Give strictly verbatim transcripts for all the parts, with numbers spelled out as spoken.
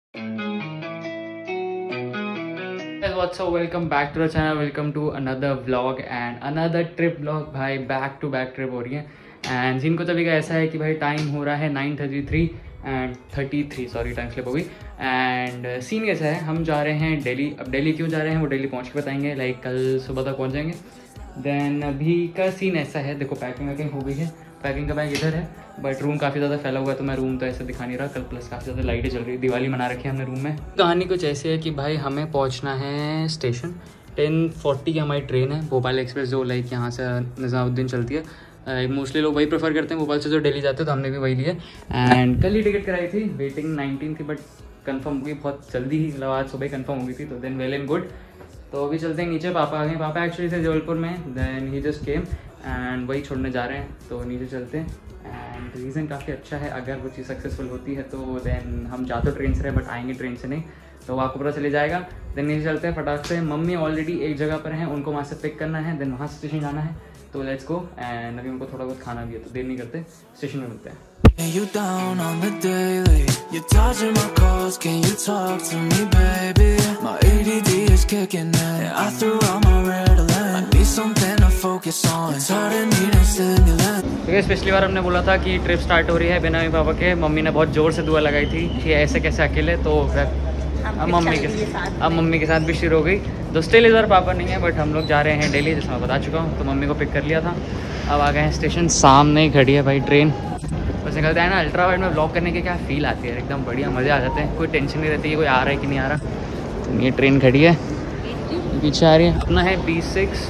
What's up? Welcome back to the channel. Welcome to another vlog and another trip vlog. भाई back to back trip हो रही है and scene को तभी का ऐसा है कि भाई टाइम हो रहा है nine thirty three and thirty three sorry time slip हो गई। एंड सीन कैसा है, हम जा रहे हैं दिल्ली। अब दिल्ली क्यों जा रहे हैं वो दिल्ली पहुँच के बताएंगे, लाइक कल सुबह तक पहुँच जाएंगे। देन अभी का सीन ऐसा है, देखो पैकिंग वैकिंग हो गई है, पैकिंग का बैग इधर है बट रूम काफ़ी ज़्यादा फैला हुआ है तो मैं रूम तो ऐसे दिखा नहीं रहा कल। प्लस काफ़ी ज़्यादा लाइटें चल रही है, दिवाली मना रखी है हमने रूम में। कहानी कुछ ऐसी है कि भाई हमें पहुंचना है स्टेशन, टेन फोर्टी की हमारी ट्रेन है भोपाल एक्सप्रेस, जो लाइक यहाँ से निज़ामुद्दीन चलती है। मोस्टली लोग वही प्रेफर करते हैं भोपाल से जो दिल्ली जाते हैं, तो हमने भी वही लिया। एंड कल ही टिकट कराई थी, वेटिंग नाइनटीन थी बट कन्फर्म हो गई बहुत जल्दी ही, मतलब आज सुबह कन्फर्म हो गई थी। तो देन वेल एंड गुड। तो अभी चलते हैं नीचे, पापा आ गए। पापा एक्चुअली थे जबलपुर में, देन ही जस्ट केम एंड वही छोड़ने जा रहे हैं, तो नीचे चलते हैं। एंड रीज़न काफ़ी अच्छा है, अगर वो चीज़ सक्सेसफुल होती है तो देन हम जा तो ट्रेन से रहे बट आएंगे ट्रेन से नहीं, तो वो आपको पता चले जाएगा। देन नीचे चलते हैं फटाक से। मम्मी ऑलरेडी एक जगह पर हैं, उनको वहाँ से पिक करना है, देन वहाँ से स्टेशन जाना है, तो लेट्स गो। एंड अभी उनको थोड़ा बहुत खाना भी है, तो देर नहीं करते, स्टेशन में मिलते हैं। You down on the daily, you're dodging my calls, can you talk to me baby? My A D D is kicking in, I threw out my red alert, I need something to focus on, it's hard to need a stimulant। क्योंकि पिछली बार हमने बोला था कि trip start हो रही है बिना मम्मी पापा के, मम्मी ने बहुत ज़ोर से दुआ लगाई थी कि ऐसे कैसे अकेले, तो अब मम्मी के साथ अब मम्मी के साथ भी शुरू हो गई। तो स्टिल इधर पापा नहीं है बट हम लोग जा रहे हैं दिल्ली, जैसे मैं बता चुका हूँ। तो मम्मी को पिक कर लिया था, अब आ गए हैं स्टेशन, सामने ही खड़ी है भाई ट्रेन। बस निकलते हैं ना, अल्ट्रा वाइड में ब्लॉग करने के क्या फ़ील आती है, एकदम बढ़िया मज़े आ जाते हैं, कोई टेंशन नहीं रहती है कोई आ रहा है कि नहीं आ रहा। तो ये ट्रेन खड़ी है, पीछे आ रही है, अपना है बी सिक्स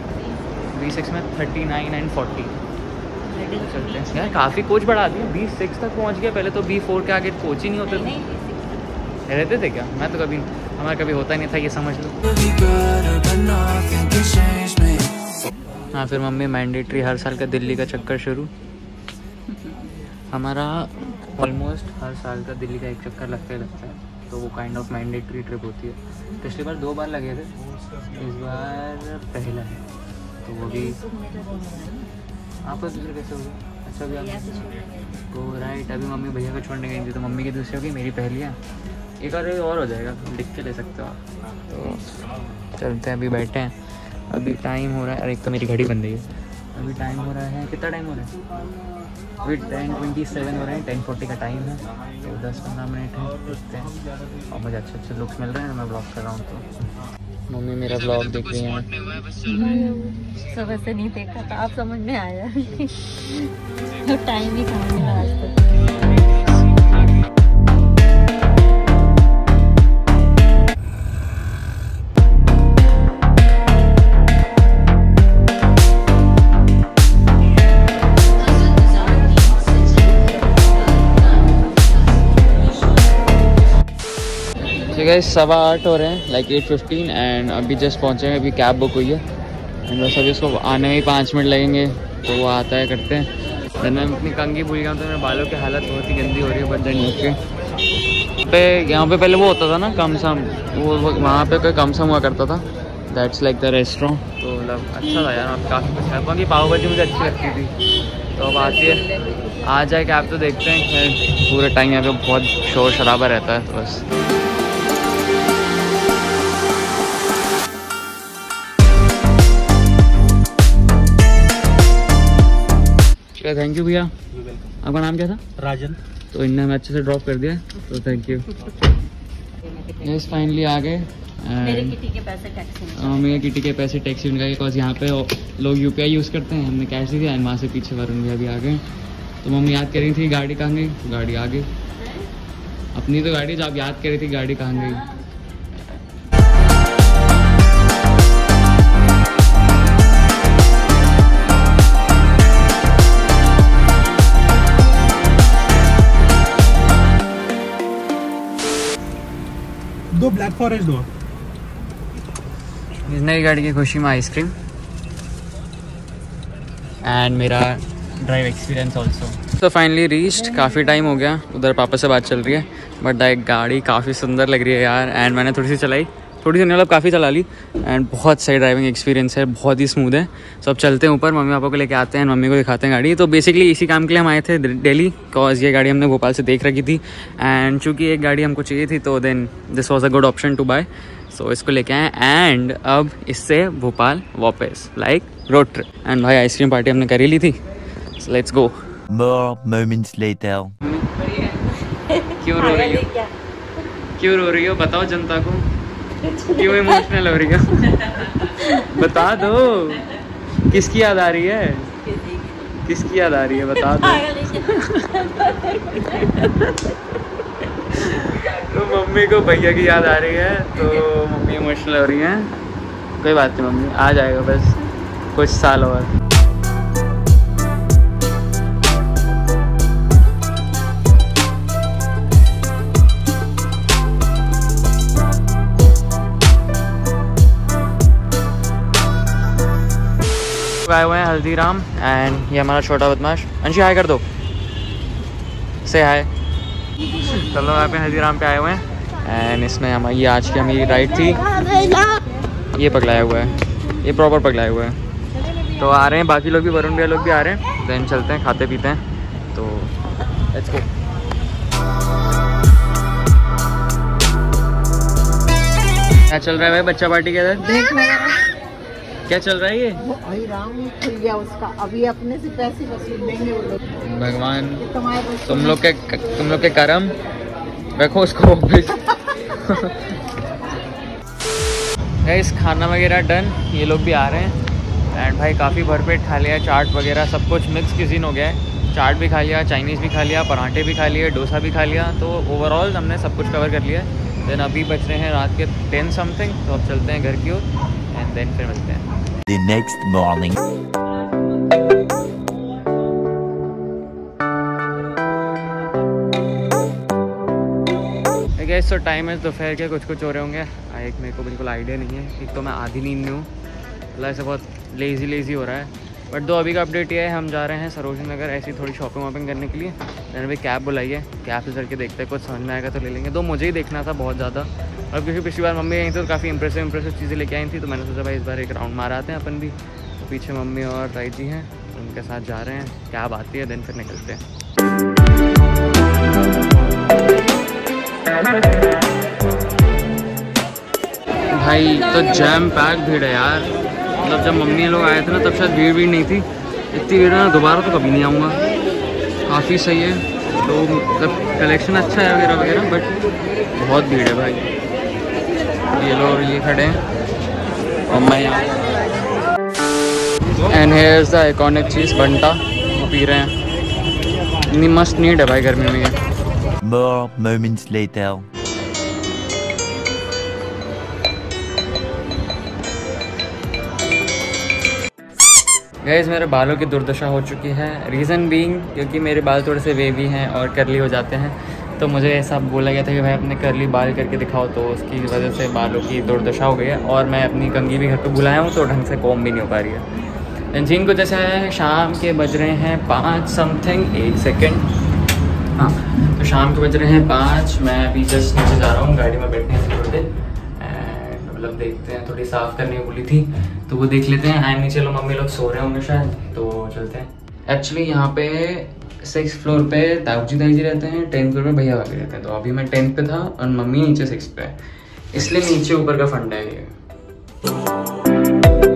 बी सिक्स में थर्टी नाइन एंड फोर्टी चलते हैं यार। काफ़ी कोच बढ़ा दी, बी सिक्स तक पहुँच गया, पहले तो बी फोर के आगे कोच ही नहीं होते थे, रहते थे क्या? मैं तो कभी हमारा कभी होता नहीं था, ये समझ लो। हाँ फिर मम्मी मैंडेटरी हर साल का दिल्ली का चक्कर शुरू। हमारा ऑलमोस्ट हर साल का दिल्ली का एक चक्कर लगता ही लगता है, तो वो काइंड ऑफ मैंडेटरी ट्रिप होती है। पिछली बार दो बार लगे थे, इस बार पहला है, तो वो भी आपका दूसरा कैसे होगा? अच्छा भी आप तो राइट। अभी मम्मी भैया को छोड़ने गई थी, तो मम्मी की दूसरी होगी, मेरी पहली है, एक और और हो जाएगा, लिख के ले सकते हो आप। तो चलते हैं, अभी बैठे हैं, अभी टाइम हो रहा है, अरे एक तो मेरी घड़ी बंद है, अभी टाइम हो रहा है, कितना टाइम हो रहा है? अभी टेन ट्वेंटी सेवन हो रहे हैं, टेन फोर्टी का टाइम है, तो दस पंद्रह मिनट है, देखते हैं। और मुझे अच्छे अच्छे लुक्स मिल रहे हैं, मैं ब्लॉग कर रहा हूँ। तो मम्मी मेरा ब्लॉग देख रही हैं। सुबह से नहीं देखा था, आप समझ में आया तो टाइम ही कहाँ मिला आज तक। गाइस सवा आठ हो रहे हैं, लाइक एट फिफ्टीन एंड अभी जस्ट पहुँचे हैं, अभी कैब बुक हुई है एंड बस अभी उसको आने में ही पाँच मिनट लगेंगे, तो वो आता है, करते हैं। देन मैं अपनी कंघी भूल गया हूँ, तो मेरे बालों की हालत बहुत ही गंदी हो रही है। बट देन ओके पे यहाँ पे पहले वो होता था ना कम सम, वो वहाँ पे कोई कम सम हुआ करता था, दैट्स लाइक द रेस्टोरेंट, तो मतलब अच्छा था यार, अब काफ़ी कुछ है। बाकी पाव भाजी मुझे अच्छी लगती थी, तो अब आती है, आ जाए कैब तो देखते हैं। खैर पूरे टाइम यहाँ पे बहुत शोर शराबा रहता है, तो बस थैंक यू भैया। आपका नाम क्या था? राजन। तो इनने हमें अच्छे से ड्रॉप कर दिया, तो थैंक यू। यस फाइनली आ गए। मेरे किटी के पैसे टैक्सी में मेरे किटी के पैसे टैक्सी में गए, बिकॉज यहाँ पे लोग यूपीआई यूज़ करते हैं, हमने कैश ही दिया। एंड वहाँ से पीछे वरुण भैया भी आ गए, तो मम्मी याद कर रही थी गाड़ी कहाँ गई, तो गाड़ी आ गई अपनी, तो गाड़ी जब याद कर रही थी गाड़ी कहाँ गई। दो ब्लैक फॉरेस्ट दो। इस नई गाड़ी की खुशी में आइसक्रीम एंड मेरा ड्राइव एक्सपीरियंस ऑल्सो। तो फाइनली रीच्ड, काफ़ी टाइम हो गया, उधर पापा से बात चल रही है, बट एक गाड़ी काफ़ी सुंदर लग रही है यार। एंड मैंने थोड़ी सी चलाई थोड़ी सी मतलब काफ़ी चला ली एंड बहुत सही ड्राइविंग एक्सपीरियंस है, बहुत ही स्मूथ है। सो अब चलते हैं ऊपर, मम्मी पापा को लेके आते हैं, मम्मी को दिखाते हैं गाड़ी। तो बेसिकली इसी काम के लिए हम आए थे दिल्ली, बिकॉज ये गाड़ी हमने भोपाल से देख रखी थी एंड चूँकि एक गाड़ी हमको चाहिए थी तो then this was a good option to buy. So इसको लेके आए एंड अब इससे भोपाल वापस लाइक रोड ट्रिप। एंड भाई आइसक्रीम पार्टी हमने करी ली थी, so let's go. More moments later. क्यों रो रही हो, क्यों रो रही हो बताओ जनता को, क्यों इमोशनल हो रही हो बता दो, किसकी याद आ रही है, किसकी याद आ रही है बता दो तो मम्मी को भैया की याद आ रही है तो मम्मी इमोशनल हो रही है। कोई बात नहीं मम्मी, आ जाएगा बस कुछ साल और। आए हुए हैं हल्दीराम एंड ये हमारा छोटा बदमाश। अंशी हाय कर दो, से हाय। चलो यहाँ पे हल्दीराम पे आए हुए हैं एंड इसमें हमारी ये आज की हमारी राइड थी। ये पगलाया हुआ है, ये प्रॉपर पगलाया हुआ है। तो आ रहे हैं बाकी लोग भी, वरुण भैया लोग भी आ रहे हैं, देन चलते हैं खाते पीते हैं। तो लेट्स गो। क्या चल रहा है भाई बच्चा पार्टी के अंदर, देख मेरा क्या चल रहा है ये? भाई राम खुल गया उसका, अभी अपने से पैसे वसूल देंगे वो लोग। भगवान तुम्हारे तुम लोग के तुम लोग के कर्म, रखो उसको वापस इस खाना वगैरह डन, ये लोग भी आ रहे हैं एंड भाई काफ़ी भरपेट खा लिया, चाट वगैरह सब कुछ मिक्स क्यूजीन हो गया है। चाट भी खा लिया, चाइनीज़ भी खा लिया, पराठे भी खा लिए, डोसा भी खा लिया, तो ओवरऑल हमने सब कुछ कवर कर लिया है। देन अभी बच रहे हैं रात के टेन समथिंग, तो अब चलते हैं घर की ओर एंड देन फिर मिलते हैं। The next morning. गैस तो टाइम है दोपहर के कुछ कुछ हो रहे होंगे, एक मेरे को बिल्कुल आइडिया नहीं है। एक तो मैं आधी नींद में हूँ, मतलब ऐसे बहुत लेज़ी लेज़ी हो रहा है। बट दो अभी का अपडेट ये है, हम जा रहे हैं सरोजनी नगर ऐसी थोड़ी शॉपिंग वॉपिंग करने के लिए। मैंने भी कैब बुलाई है, कैब से चल के देखते हैं, कुछ समझ में आएगा तो ले लेंगे। दो मुझे ही देखना था बहुत ज़्यादा, और क्योंकि पिछली बार मम्मी आई थी तो काफ़ी इंप्रेसिव इंप्रेसिव चीज़ें लेके आई थी, तो मैंने सोचा भाई इस बार एक राउंड मार आते हैं अपन भी। तो पीछे मम्मी और ताई जी हैं, उनके साथ जा रहे हैं, कैब आती है देन फिर निकलते हैं। भाई तो जैम पैक भीड़ है यार, मतलब जब मम्मी लोग आए थे ना तब शायद भीड़ भीड़ नहीं थी, इतनी भीड़ ना दोबारा तो कभी नहीं आऊँगा। काफ़ी सही है, तो मतलब कलेक्शन अच्छा है वगैरह वगैरह, बट बहुत भीड़ है भाई। ये लोग ये खड़े हैं और मैं यहाँ, and here is the iconic चीज़ बंटा, वो पी रहे हैं। इतनी मस्त नीड है भाई गर्मी में ये। More moments later. गाइस मेरे बालों की दुर्दशा हो चुकी है, रीज़न बीइंग क्योंकि मेरे बाल थोड़े से वेवी हैं और करली हो जाते हैं। तो मुझे ऐसा बोला गया था कि भाई अपने करली बाल करके दिखाओ, तो उसकी वजह से बालों की दुर्दशा हो गई है। और मैं अपनी कंघी भी घर पे बुलाया हूँ तो ढंग से कॉम भी नहीं हो पा रही है। जिनको जैसे है शाम के बज रहे हैं पाँच समथिंग, एक सेकेंड, हाँ तो शाम के बज रहे हैं पाँच। मैं अभी जस्ट नीचे जा रहा हूँ गाड़ी में बैठने से थोड़े, एंड मतलब देखते हैं, थोड़ी साफ़ करने बोली थी तो वो देख लेते हैं। एंड नीचे लोग मम्मी लोग सो रहे होंगे शायद, तो चलते हैं। एक्चुअली यहाँ पे सिक्स फ्लोर पे ताऊजी ताई जी रहते हैं, टेंथ फ्लोर पे भैया भाभी रहते हैं। तो अभी मैं टेंथ पे था और मम्मी नीचे सिक्स पे है, इसलिए नीचे ऊपर का फंडा है ये।